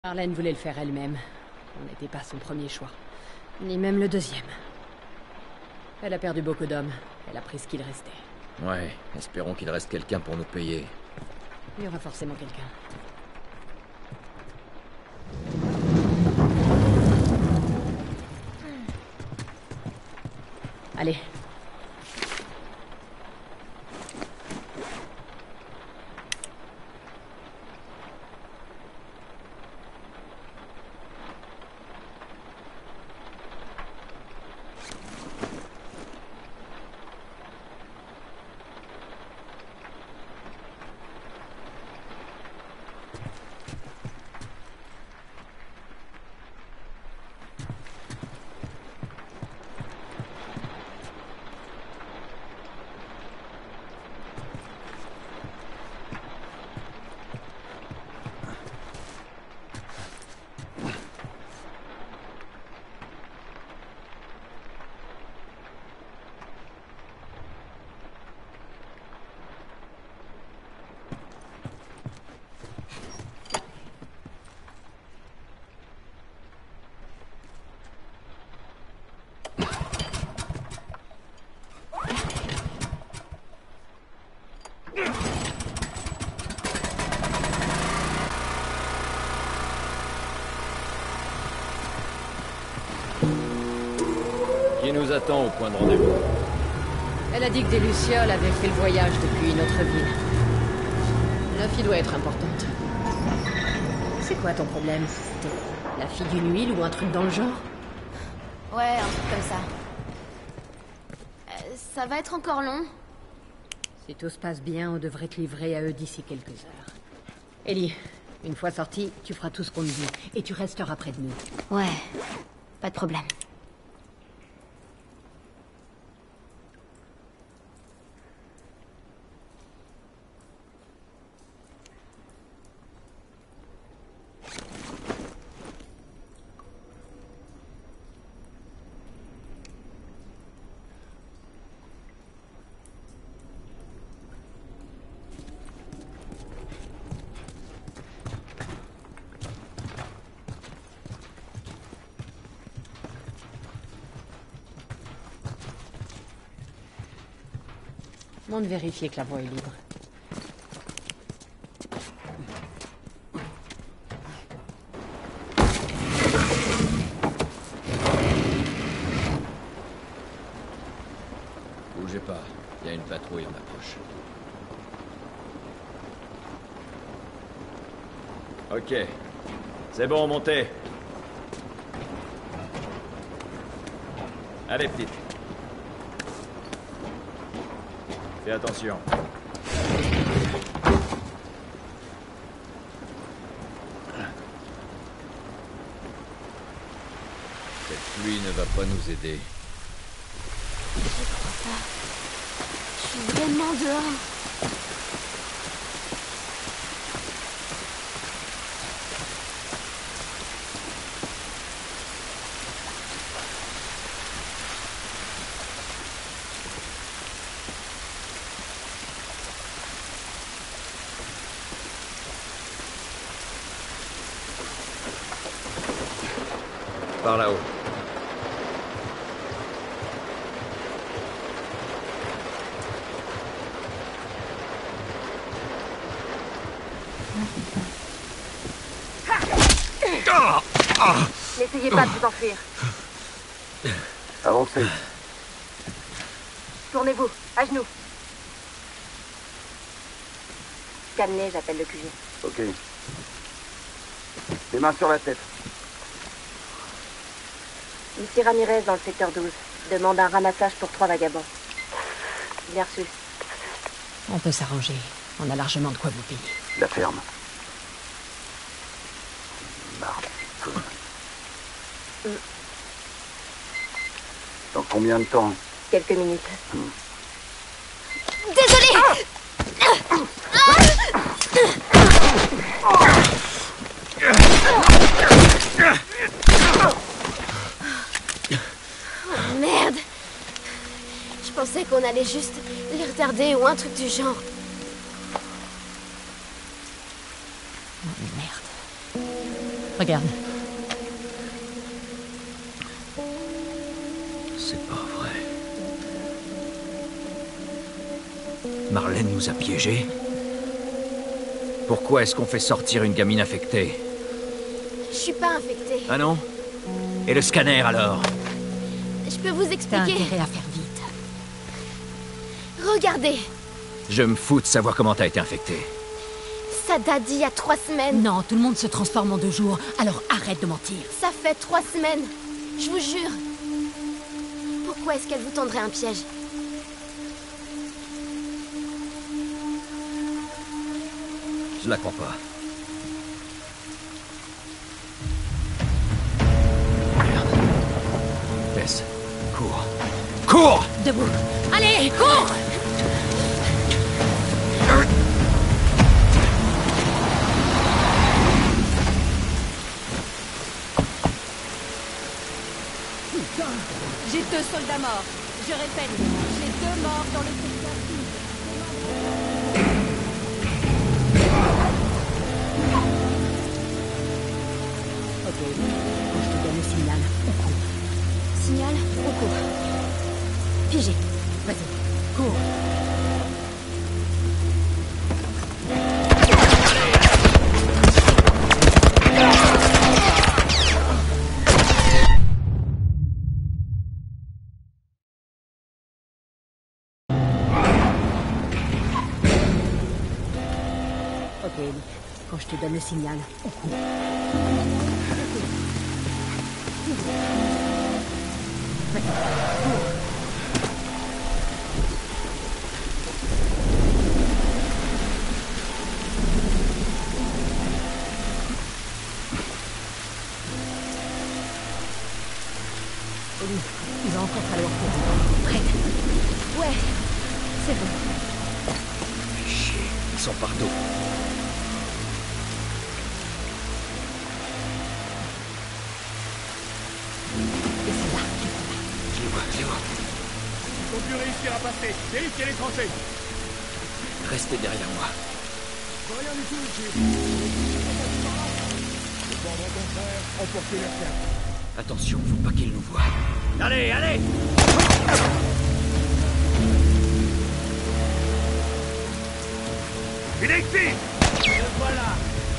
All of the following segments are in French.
Marlène voulait le faire elle-même. On n'était pas son premier choix. Ni même le deuxième. Elle a perdu beaucoup d'hommes. Elle a pris ce qu'il restait. Ouais, espérons qu'il reste quelqu'un pour nous payer. Il y aura forcément quelqu'un. Allez. Qui nous attend au point de rendez-vous? Elle a dit que des Lucioles avaient fait le voyage depuis une autre ville. La fille doit être importante. C'est quoi ton problème? T'es la fille d'une huile ou un truc dans le genre? Ouais, un truc comme ça. Ça va être encore long. Si tout se passe bien, on devrait te livrer à eux d'ici quelques heures. Ellie, une fois sortie, tu feras tout ce qu'on te dit. Et tu resteras près de nous. Ouais, pas de problème. Monte vérifier que la voie est libre. Bougez pas, il y a une patrouille en approche. Ok. C'est bon, montez. Allez, petite. Fais attention. Cette pluie ne va pas nous aider. Je crois pas. Je suis vraiment dehors. Par là-haut. N'essayez pas de vous enfuir. Avancez. Tournez-vous, à genoux. Calmez, j'appelle le QG. Ok. Les mains sur la tête. Ici Ramirez dans le secteur 12. Demande un ramassage pour 3 vagabonds. Bien reçu. On peut s'arranger. On a largement de quoi vous payer. La ferme. Marre. Dans combien de temps? Quelques minutes. Désolée. Oh, merde. Je pensais qu'on allait juste les retarder ou un truc du genre. Regarde. C'est pas vrai. Marlène nous a piégés. Pourquoi est-ce qu'on fait sortir une gamine infectée? Je suis pas infectée. Ah non? Et le scanner alors? Je peux vous T'as expliquer. intérêt à faire vite. Regardez, Je me fous de savoir comment t'as été infectée. ça date d'il y a 3 semaines. Non, tout le monde se transforme en 2 jours, alors arrête de mentir. Ça fait 3 semaines. Je vous jure. Pourquoi est-ce qu'elle vous tendrait un piège? Je la crois pas. Merde. Tess, cours. Cours! Debout. Allez, cours! J'ai 2 soldats morts. Je répète, j'ai 2 morts dans le secteur. Ok, quand je te donne le signal, on court. Signal, on court. Figé. Vas-y, cours. Ok, Ellie. Quand je te donne le signal, on court. Vas-y, cours. Ellie, il va encore falloir courir. Prête? Ouais, c'est bon. Chier, ils sont partout. Les soldats, Je les vois, je les vois. Ils ont pu réussir à passer. Vérifiez les tranchées. Restez derrière moi. Rien du tout ici. Cependant, au contraire, emportez leur terre. Attention, faut pas qu'ils nous voient. Allez, allez! Il est ici. Le voilà.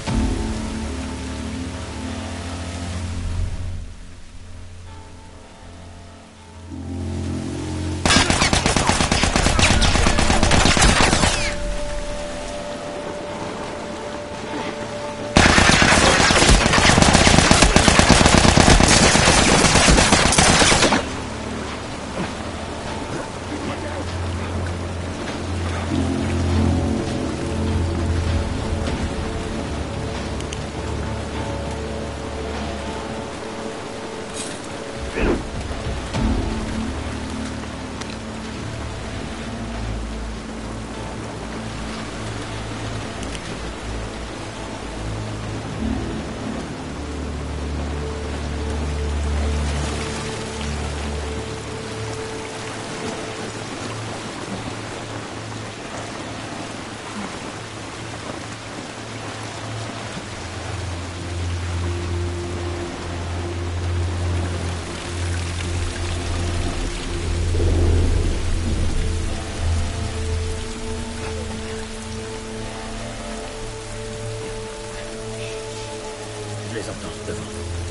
Je les entends, devant.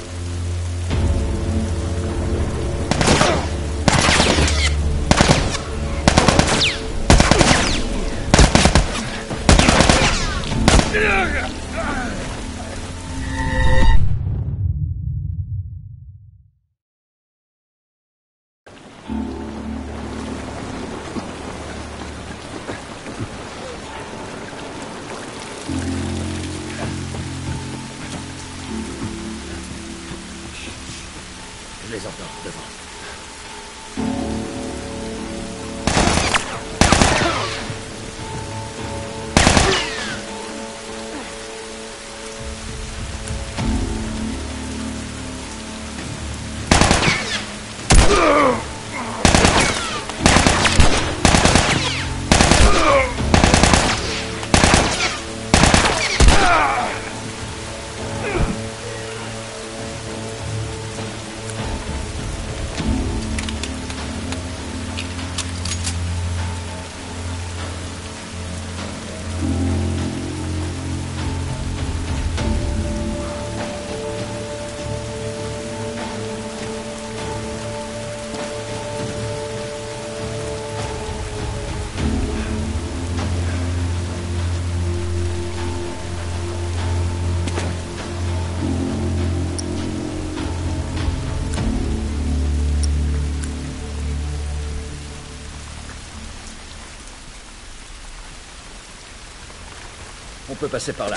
Je les entends, devant. peut passer par là.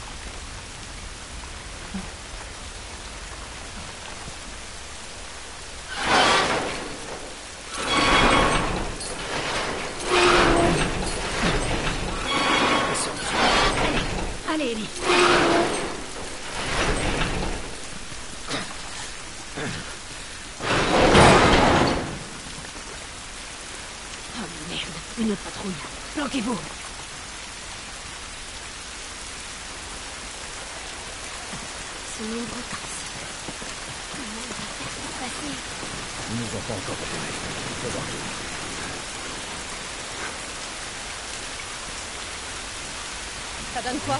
Allez, Ellie. Oh merde, une autre patrouille. Planquez-vous. Ce nombre tasse. Comment on va faire pour passer? Ils nous ont pas encore repérés. Faut voir. Ça donne quoi?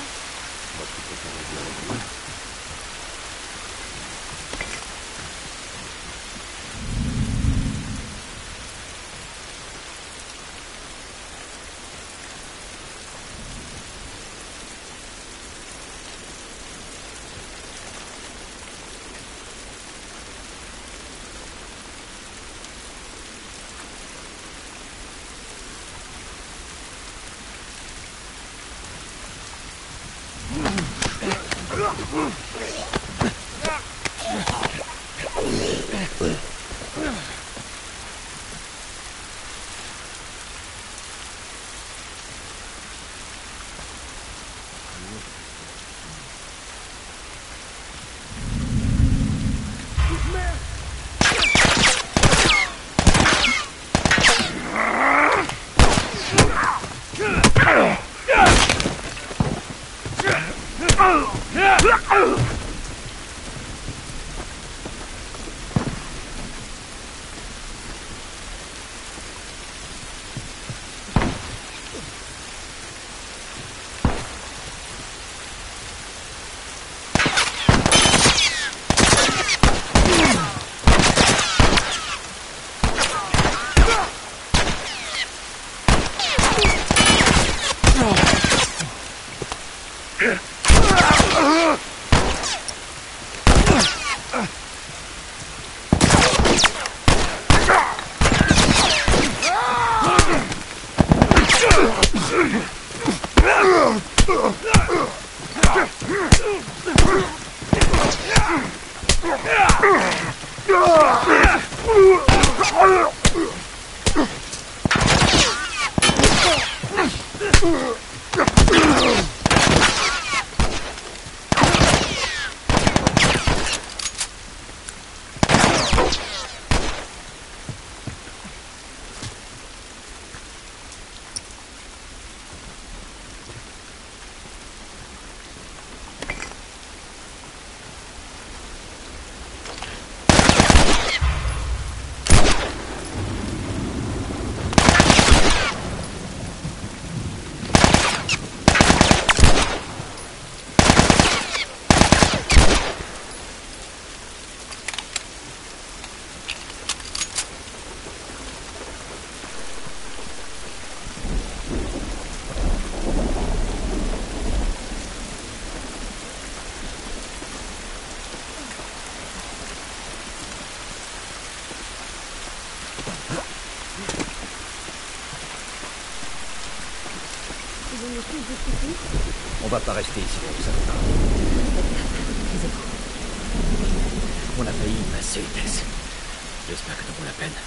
On va pas rester ici pour ça. On a failli y passer, Tess. J'espère que ça vaut la peine.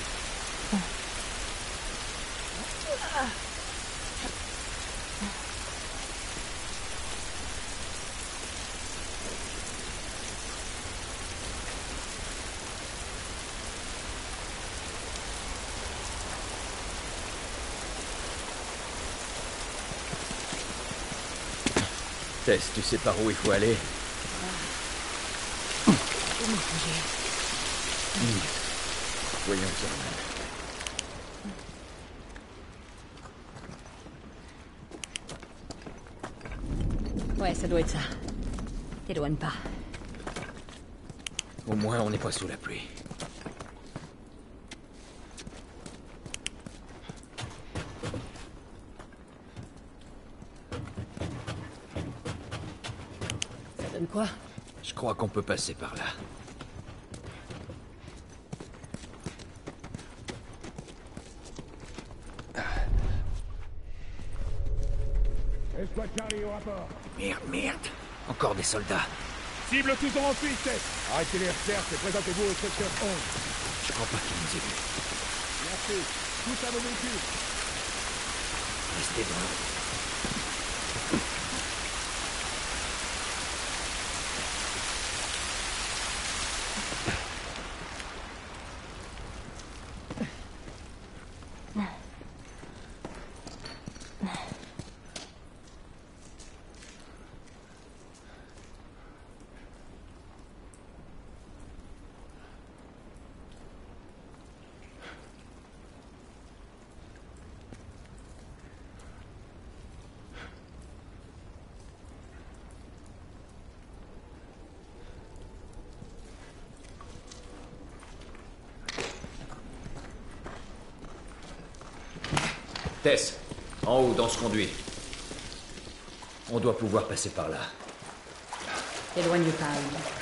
Tess, tu sais par où il faut aller? Voyons ça. Ouais, ça doit être ça. T'éloigne pas. Au moins, on n'est pas sous la pluie. Ça donne quoi? Je crois qu'on peut passer par là. Escouade Charlie au rapport. Merde. Encore des soldats. Cible toujours en fuite, Tess. Arrêtez les recherches et présentez-vous au secteur 11. Je crois pas qu'ils nous aient vus. Merci. Tous à vos véhicules. Restez dans l'eau. Tess, en haut, dans ce conduit. On doit pouvoir passer par là. Éloigne pas,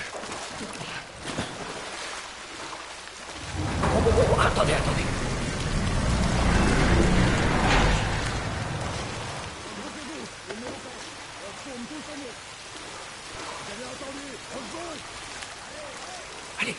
Attendez. Allez.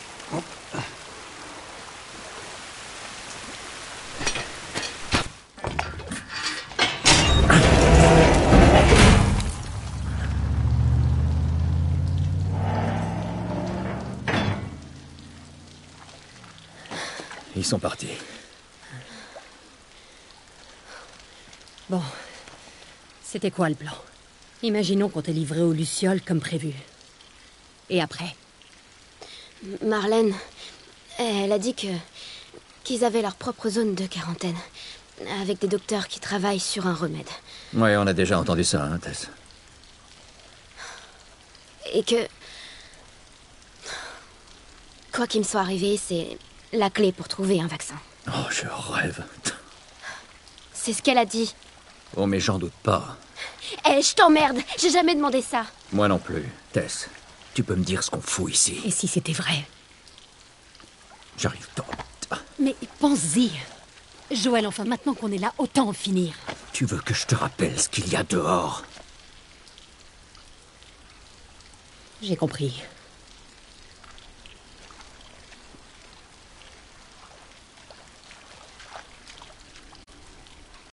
Ils sont partis. Bon. C'était quoi le plan? Imaginons qu'on t'ait livré aux Lucioles comme prévu. Et après? Marlène, elle a dit qu'ils avaient leur propre zone de quarantaine, avec des docteurs qui travaillent sur un remède. Ouais, on a déjà entendu ça, hein, Tess. Et que... quoi qu'il me soit arrivé, c'est la clé pour trouver un vaccin. Oh, je rêve. C'est ce qu'elle a dit. Oh, mais j'en doute pas. Eh, je t'emmerde. J'ai jamais demandé ça. Moi non plus. Tess, tu peux me dire ce qu'on fout ici? Et si c'était vrai? J'arrive pas. Mais pense-y. Joël, enfin, maintenant qu'on est là, autant en finir. Tu veux que je te rappelle ce qu'il y a dehors? J'ai compris.